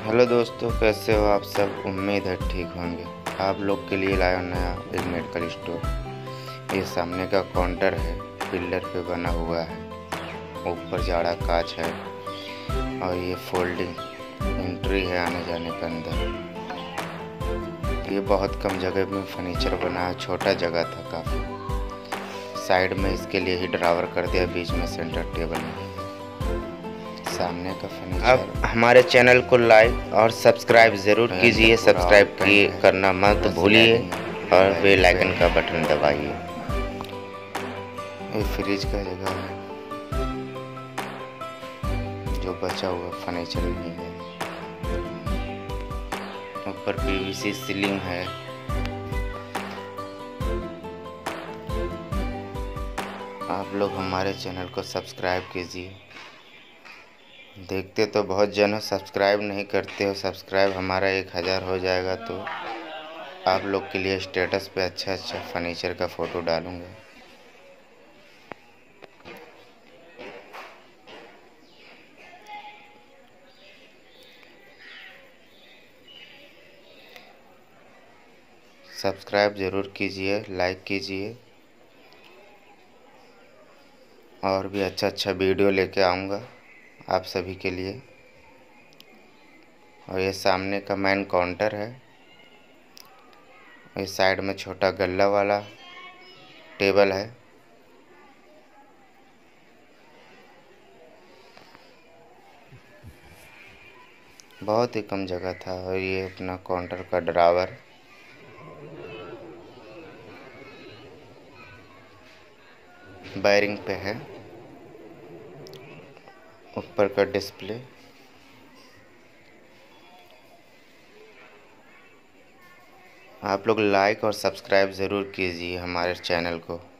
Hello दोस्तों, कैसे हो आप सब। उम्मीद है ठीक होंगे। आप लोग के लिए लाया नया एक मेडिकल स्टोर। ये सामने का काउंटर है, पिलर पे बना हुआ है, ऊपर जाड़ा कांच है और ये फोल्डिंग एंट्री है आने जाने के अंदर। ये बहुत कम जगह में फर्नीचर बना है, छोटा जगह था काफ़ी। साइड में इसके लिए ही ड्रावर कर दिया, बीच में सेंटर टेबल नहीं है। सामने का फर्नीचर। अब हमारे चैनल को लाइक और सब्सक्राइब ज़रूर कीजिए। सब्सक्राइब करना मत भूलिए और बेल आइकन का बटन दबाइए। ये फ्रिज का जगह है, जो बचा हुआ फर्नीचर नहीं है। ऊपर पीवीसी सीलिंग है। आप लोग हमारे चैनल को सब्सक्राइब कीजिए। देखते तो बहुत जन हो, सब्सक्राइब नहीं करते हो। सब्सक्राइब हमारा 1000 हो जाएगा तो आप लोग के लिए स्टेटस पे अच्छा अच्छा फर्नीचर का फ़ोटो डालूँगा। सब्सक्राइब ज़रूर कीजिए, लाइक कीजिए और भी अच्छा अच्छा वीडियो लेके आऊँगा आप सभी के लिए। और ये सामने का मेन काउंटर है। इस साइड में छोटा गल्ला वाला टेबल है। बहुत ही कम जगह था। और ये अपना काउंटर का ड्रावर, बैरिंग पे है। ऊपर का डिस्प्ले। आप लोग लाइक और सब्सक्राइब ज़रूर कीजिए हमारे चैनल को।